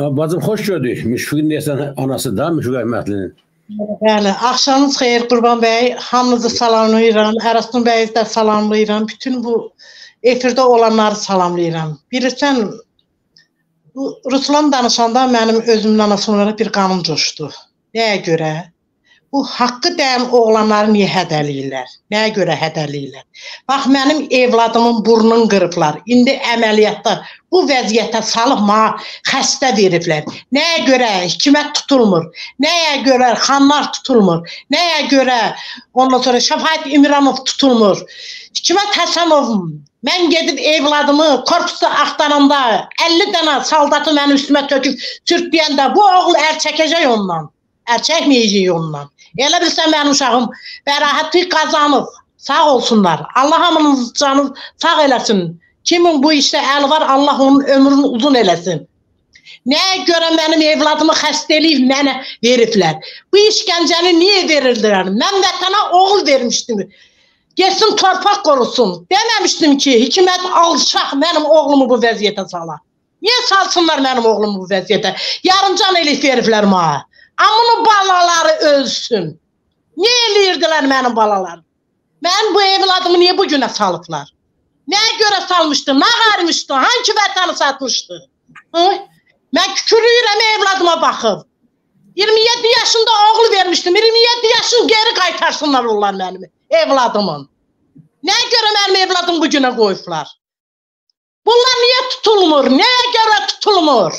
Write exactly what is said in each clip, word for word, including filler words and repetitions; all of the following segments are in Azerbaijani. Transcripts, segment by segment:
Bacım, xoş gördük. Müşfiqin deyəsən anası da, Müşfiq Əhmədlinin. Bəli, axşamınız xeyir Qurban bəy. Hamınızı salamlayıram. Ərəstun bəyi də salamlayıram. Bütün bu efirdə olanları salamlayıram. Bilirsən, Ruslan danışanda mənim özümdən sonra bir qanım coşdu. Nəyə görə? Bu haqqı dəyən oğlanları niyə hədəliyirlər? Nəyə görə hədəliyirlər? Bax, mənim evladımın burnunu qırıblar. İndi əməliyyatda bu vəziyyətə salıb mənə xəstə veriblər. Nəyə görə hikmət tutulmur? Nəyə görə xanlar tutulmur? Nəyə görə ondan sonra Şəfaət İmranov tutulmur? Hikmət Həsənov, mən gedib evladımı korpusda axtaranda əlli dənə saldatı mənim üstümə töküb sürtləyəndə bu oğul ər çəkəcək ondan. Ər çəkməyəcək ondan. Elə bilsən mənim uşağım bərahəti qazanıb. Sağ olsunlar. Allah hamınız canı sağ eləsin. Kimin bu işdə əli var, Allah onun ömrünü uzun eləsin. Nəyə görə mənim evladımı xəstə eləyib mənə veriblər? Bu işgəncəni niyə verirdilər? Mən vətənə oğul vermişdim. Geçsin torpaq qorusun. Deməmişdim ki, hikmət alçaq mənim oğlumu bu vəziyyətə salar. Niyə salsınlar mənim oğlumu bu vəziyyətə? Yarımcan eləyib veriblər mənə. Amının balaları ölsün. Niyə eləyirdilər mənim balalarım? Mən bu evladımı niyə bu günə salıblar? Nəyə görə salmışdı? Nə qarmışdı? Hangi vətəni satmışdı? Hı? Mən kükürüyürəm evladıma baxıb. iyirmi yeddi yaşında oğlu vermişdim. iyirmi yeddi yaşını geri qaytarsınlar onlar mənim evladımın. Nəyə görə mənim evladımı bu günə qoyublar? Bunlar niyə tutulmur? Nəyə görə tutulmur?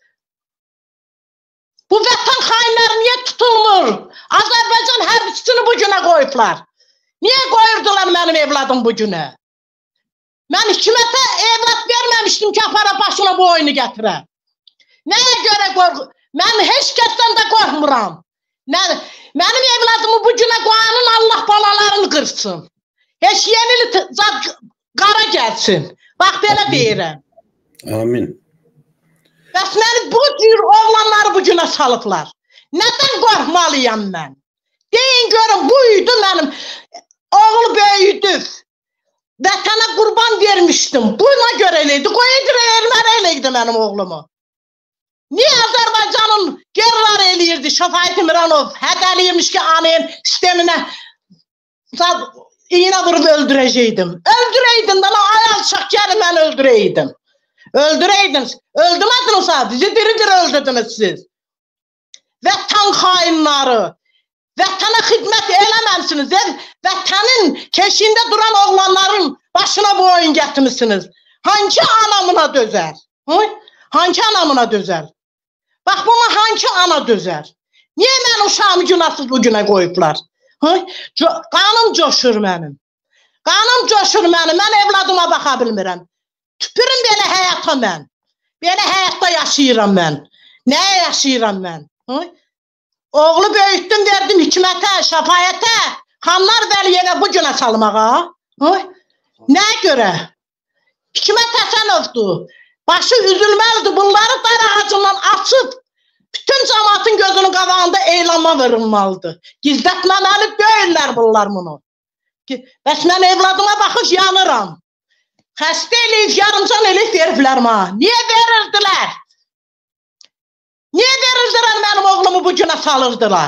Bu vətən xainləri niyə tutulmur? Azərbaycan hərbçisini bu günə qoyublar. Niyə qoyurdular mənim evladım bu günə? Mən hikmətə evlad verməmişdim ki, apara başına bu oyunu gətirə. Nəyə görə qorxu? Mən heç kəsdən də qorxmuram. Mənim evladımı bu günə qoyanın Allah balalarını qırsın. Heç yenili qara gəlsin. Bax, belə deyirəm. Amin. Bəs məni bu cür oğlanları bu günə salıblar. Nədən qorxmalıyam mən? Deyin görün, buydu mənim oğul böyüdü. Vətənə qurban vermişdim. Buna görə eləydi. Qoyudur, erməni eləydi mənim oğlumu. Niyə Azərbaycanın gerilər eləyirdi? Şəfaət İmranov hədəliyirmiş ki, anayın sisteminə iğnə vurub öldürəcəkdim. Öldürəydin də, ayal çaq gəlir mən öldürəydim. Öldüreydiniz. Öldürmədinizsə, bizi diri-diri öldürdünüz siz. Vətən xainları. Vətənə xidmət eləməmsiniz. Vətənin keşiyində duran oğlanların başına bu oyun gətirmişsiniz. Hangi anamına dözər? Hı? Hangi anamına dözər? Bax, buna hangi ana dözər? Niyə mən uşağımı günahsız bu günə qoyublar? Hı? Qanım coşur mənim. Qanım coşur mənim. Mən evladıma baxa bilmirəm. Tüpürüm belə həyata mən. Belə həyatda yaşayıram mən. Nəyə yaşayıram mən? Hı? Oğlu böyütdüm, verdim hikmətə, şəfayətə, xanlar Vəliyevə bu günə salmağa. Hı? Nəyə görə? Hikmət Həsənovdur. Başı üzülməlidir. Bunları dar ağacından açıb, bütün cəmaatın gözünün qabağında eylama verilməlidir. Gizlətməməli deyirlər bunlar bunu. Bəs mən evladıma baxıb yanıram. Xəstə eləyib, yarımcan eləyib veriblər mənə. Niyə verirdilər? Niyə verirdilər mənim oğlumu bu günə salırdılar?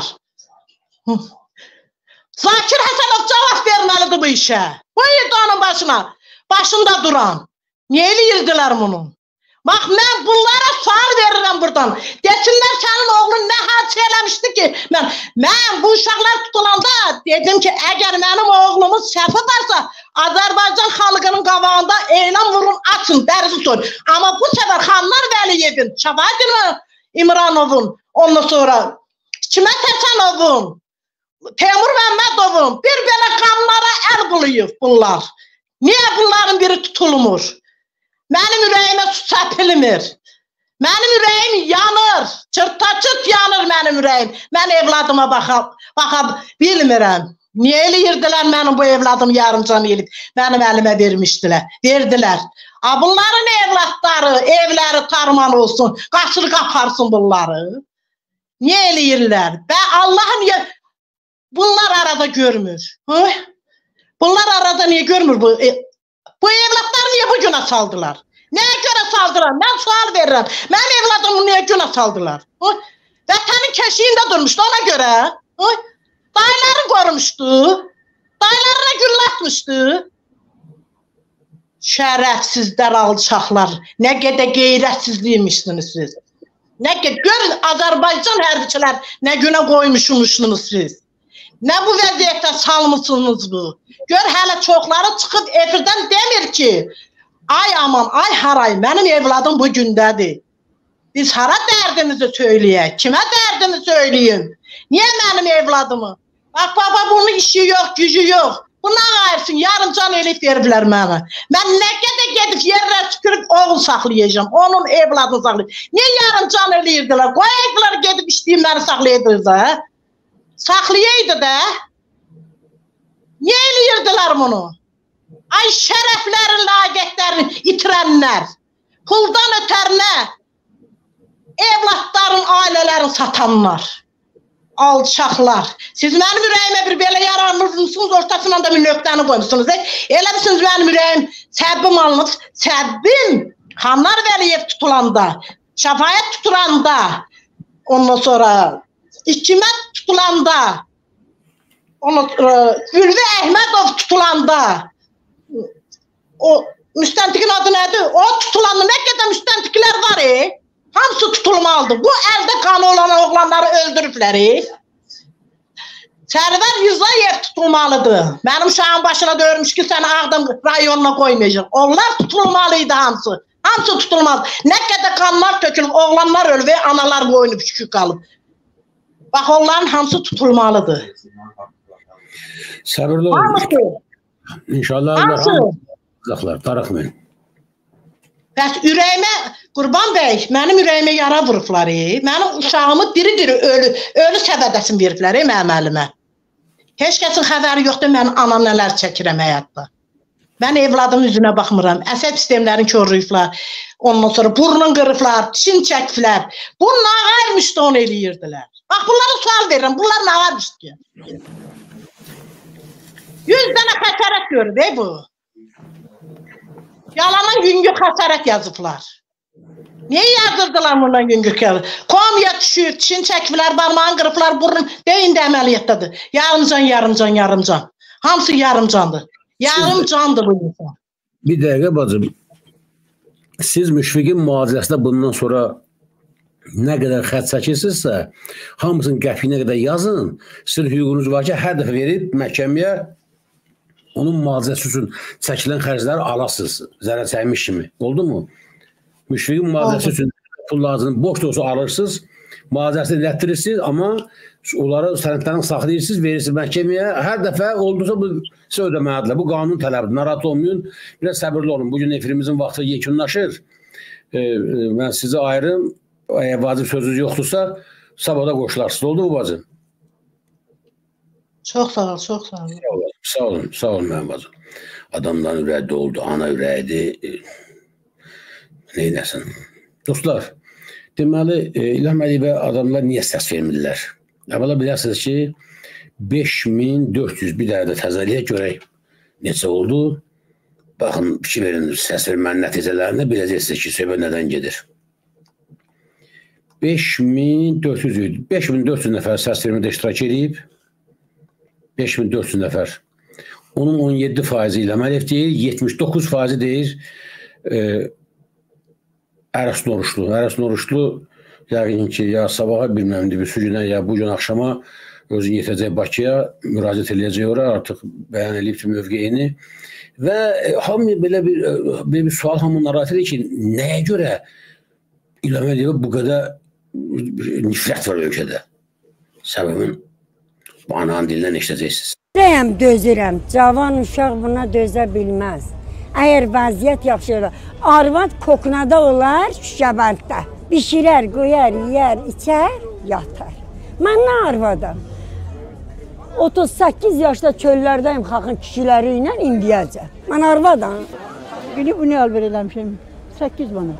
Zakir Həsənov cavab verməlidir bu işə. Buyurdu onun başına, başında duran. Niyə eləyirdilər bunu? Bax, mən bunlara sual verirəm buradan. Desinlər sənin oğlun nə hadisə eləmişdi ki? Mən, mən bu uşaqlar tutulanda dedim ki, əgər mənim oğlumun səhvi varsa, Azərbaycan xalqının qabağında eylem vurun, açın, dərzi soyun. Amma bu səfər xanlar Vəliyevin, Şəfaət İmranovun, ondan sonra Hikmət Həsənovun, Teymur Məmmədovun bir belə qanlara əl buluyub bunlar. Niyə bunların biri tutulmur? Mənim ürəyimə su səpilmir. Mənim ürəyim yanır. Çırta-çırt yanır mənim ürəyim. Mən evladıma baxa, baxa bilmirəm. Niyə eləyirdilər mənim bu evladım yarımcan elib? Mənim əlimə vermişdilər. Verdilər. Bunların evlatları, evləri tarman olsun. Qaçır qaparsın bunları. Niyə eləyirlər? Və Allah niyə bunlar arada görmür? Hı? Bunlar arada niyə görmür bu? Bu evlatları niyə bu günə saldılar? Nəyə görə saldılar? Mən sual verirəm. Mənim evladımı niyə günə saldılar? Vətənin keşiyində durmuşdu ona görə. Dayıları qorumuşdu. Dayılarına güllə atmışdı. Şərəfsizlər, alçaqlar. Nə qədər qeyrətsizliymişsiniz siz. Nə qədər, görün Azərbaycan hərbiçilər nə günə qoymuşsunuz siz. Nə bu vəziyyətdə salmışsınız bu. Gör hələ çoxları çıxıb efirdən demir ki, ay aman, ay haray, mənim evladım bu gündədir. Biz hara dərdimizi söyləyək, kimə dərdimi söyləyim? Niyə mənim evladımı? Bax, baba, bunun işi yox, gücü yox. Bundan ayırsın, yarım can elif veriblər mənə. Mən nə qədər gedib yerlər tükürüb oğul saxlayacağım, onun evladını saxlayacağım. Niyə yarım can eləyirdilər? Qoyaydılar gedib işləyib məni saxlayırdınız da? Saxlayaydı da. Niyə eləyirdilər bunu? Ay şərəflərin, laqətlərin itirənlər. Puldan ötərinə evlatların, ailələrin satanlar. Alçaqlar. Siz mənim ürəyimə bir belə yaranmışsınız, ortasından da bir nöqtəni qoymuşsunuz. Elə misiniz mənim ürəyim səbbim alınıb, səbbim Xanlar Vəliyev tutulanda, Şəfayət tutulanda, ondan sonra İkimət tutulanda, ondan sonra Ülvi Əhmədov tutulanda, o müstəntiqin adı nədir? O tutulanda nə qədər müstəntiqlər var, e? Hamısı tutulmalıdır. Bu əldə qanı olan oğlanları öldürüblər. Sərvər Yüzayev tutulmalıdır. Mənim uşağın başına döyürmüş ki, səni Ağdam rayonuna qoymayacaq. Onlar tutulmalıydı hamısı. Hamısı tutulmalıdır. Nə qədər qanlar tökülüb, oğlanlar ölüb, analar boynu küçük qalıb. Bax, onların hamısı tutulmalıdır. Səbirli olun. Hamısı. İnşallah. Hamısı. Darıxmayın. Bəs ürəyimə, Qurban bəy, mənim ürəyimə yara vurublar, e? Mənim uşağımı diri-diri ölü, ölü səbədəsin veriblər, e, mənim əlimə. Heç kəsin xəbəri yoxdur, mən anam nələr çəkirəm həyatda. Mən evladımın üzünə baxmıram, əsəb sistemlərini körrüyüblər, ondan sonra burnun qırıblar, dişini çəkiblər. Bu nağaymışdı, onu eləyirdilər. Bax, bunlara sual verirəm, bunlar nağaymışdı ki. Yüz dənə xəsarət görüb, e, bu. Yalanan güngör xəsarət yazıblar. Niyə yazırdılar bundan güngör xəsarət? Komiya düşür, dişini çəkiblər, barmağını qırıblar, burnun deyin də əməliyyatdadır. Yarımcan, yarımcan, yarımcan. Hamısı yarımcandır. Yarımcandır bu insan. Bir dəqiqə bacım, siz Müşfiqin mühacirəsində bundan sonra nə qədər xət çəkirsinizsə, hamısının qəpiyinə qədər yazın. Sizin hüququnuz var ki, hər dəfə verib məhkəməyə onun mühacirəsi üçün çəkilən xərcləri alasınız, zərər çəkmiş kimi. Oldu mu? Müşfiqin mühacirəsi üçün pul lazım, boş da olsa alırsınız, mühacirəsini ilətdirirsiniz, amma onları sənədlərini saxlayırsınız, verirsiniz məhkəməyə. Hər dəfə oldusa bu sizə ödəməlidirlər. Bu qanun tələbidir. Narahat olmayın, biraz səbirli olun. Bugün efirimizin vaxtı yekunlaşır. E, e, mən sizi ayırım. Əgər vacib sözünüz yoxdursa, sabahda qoşularsınız. Oldu mu bacım? Çox sağ ol, çox sağ ol. Sağ olun, sağ olun, sağ olun mənim bacım. Adamların ürəyi oldu, ana ürəyidir. Neynəsin? Dostlar, deməli, İlham Əliyevə adamlar niyə səs vermirlər? Əvvəla bilirsiniz ki, beş min dörd yüz bir dərdə təzəliyə görək neçə oldu? Baxın, fikir verin, səs vermənin nəticələrini biləcəksiniz ki, söhbət nədən gedir. beş min dörd yüz beş min dörd yüz nəfər səs vermədə iştirak edib. beş min dörd yüz nəfər. Onun on yeddi faizi İlham Əliyev deyir, yetmiş doqquz faizi deyir e, Ərəsn Oruçlu. Ərəsn Oruçlu yəqin ki, ya sabaha bilməm bir sürünə, ya bu gün axşama özü yetəcək Bakıya, müraciət edəcək ora, artıq bəyan edib ki, mövqeyini. Və hamı belə bir, belə bir sual hamı narahat edir ki, nəyə görə İlham Əliyevə bu qədər nifrət var ölkədə? Səbəbin bu ananın dilindən eşidəcəksiniz. Deyəm, dözürəm. Cavan uşaq buna dözə bilməz. Əgər vəziyyət yaxşı olar, arvad koknada olar, şüşəbənddə. Bişirər, qoyar, yiyər, içər, yatar. Mən nə arvadam? otuz səkkiz yaşda çöllərdəyim xalqın kişiləri ilə indiyəcəm. Mən arvadam. Günü bunu alver eləmişəm. səkkiz manat.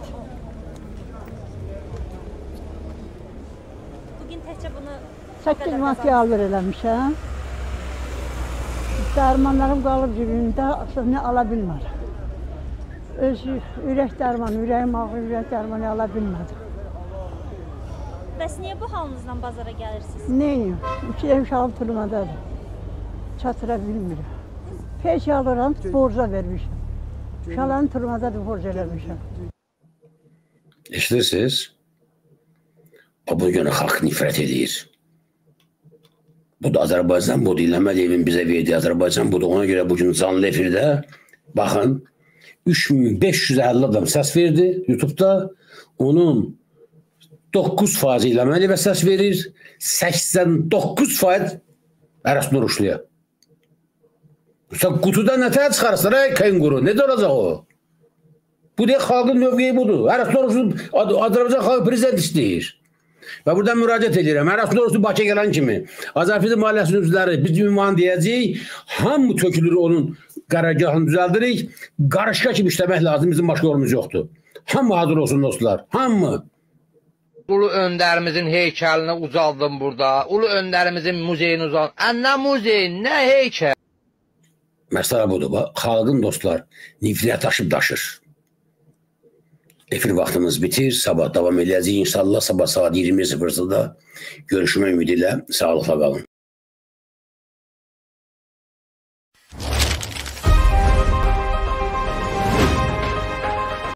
Bugün təkcə bunu səkkiz manat alver eləmişəm. Dərmanlarım qalıb cibimdə, aslında ala bilmərəm. öz ürək dərmanı, ürəyim ağrı, ürək dərmanı ala bilmədim. Bəs niyə bu halınızdan bazara gəlirsiniz? Neyim? İki də uşağım turmadadır. Çatıra bilmirəm. Peş alıram, borca vermişəm. Uşaqların turmadadır, borc eləmişəm. İşlərsiniz, bu günü xalq nifrət edir. Bu da Azərbaycan, bu da İlham Əliyevin bizə verdiyi Azərbaycan, bu da ona görə bugün canlı efirdə, baxın, üç min beş yüz əlli adam səs verdi YouTube'da, onun doqquz faiz İlham Əliyevə səs verir, səksən doqquz faiz Ərəs Noruşluya. Sən qutuda nətər çıxarsın, ey kenguru, necə olacaq o? Bu deyək, xalqın mövqeyi budur. Ərəs Noruşlu Azərbaycan xalq prezident istəyir. Və buradan müraciət edirəm. Ərəs Noruşlu Bakıya gələn kimi Azərbaycan Maliyyəsinin üzvləri biz ünvan deyəcəyik, hamı tökülür onun qərargahını düzəldirik, qarışqa kimi işləmək lazım, bizim başqa yolumuz yoxdur. Hamı hazır olsun dostlar, hamı. Ulu öndərimizin heykəlini uzaldım burada, ulu öndərimizin muzeyini uzaldım. Nə muzey, nə heykəl? Məsələ budur, xalqın dostlar nifrət daşıb daşır. Efir vaxtımız bitir, sabah davam edəcəyik inşallah, sabah saat iyirmi sıfırda görüşmə ümidi ilə sağlıqla qalın.